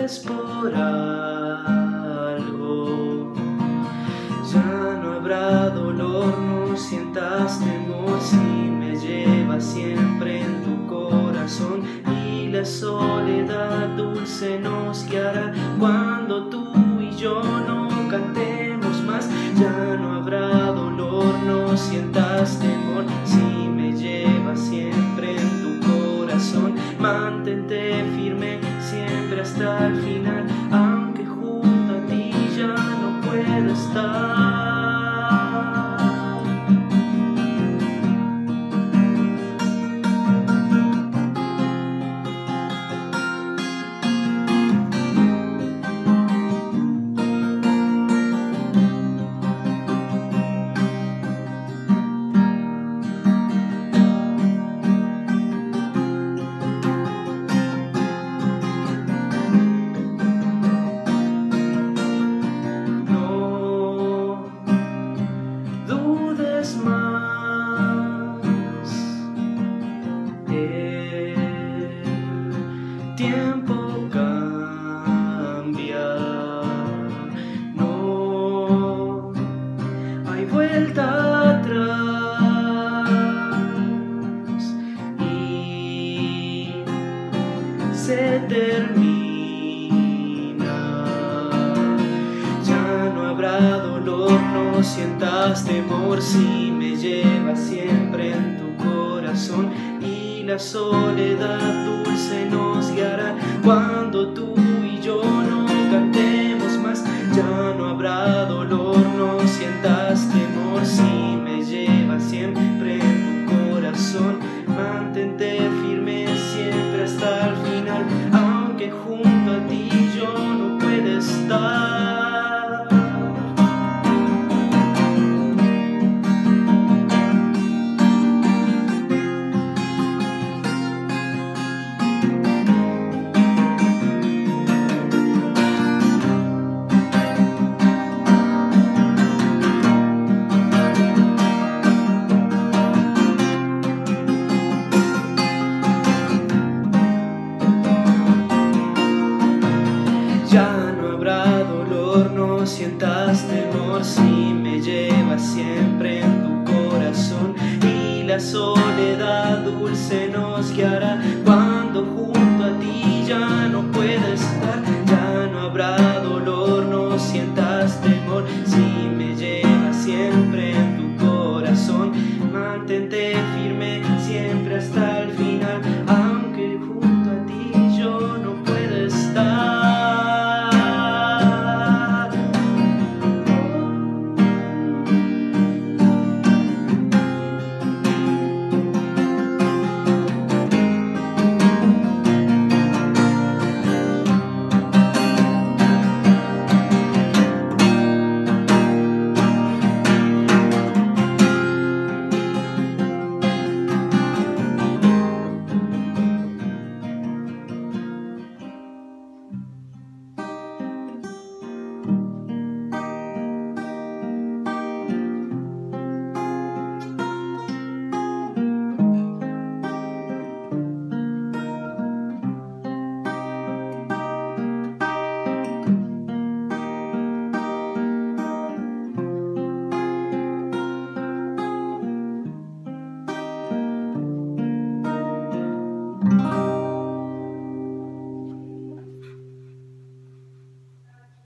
es por algo. Ya no habrá dolor, no sientas temor si me llevas siempre en tu corazón, y la soledad dulce nos guiará cuando tú y yo no cantemos más. Ya no habrá dolor, no sientas temor si me llevas siempre en tu corazón. Mantente firme siempre hasta el final, aunque junto a ti ya no puedo estar. El tiempo cambia, no hay vuelta atrás y se termina. Ya no habrá dolor, no sientas temor si me llevas siempre en tu corazón, y la soledad dulce nos guiará cuando tú y yo no cantemos más. Ya no habrá dolor, no sientas temor si me llevas siempre en tu corazón. Mantente firme siempre hasta el final, aunque junto a ti yo no pueda estar. Ya no habrá dolor, no sientas temor si me llevas siempre en tu corazón, y la soledad dulce nos guiará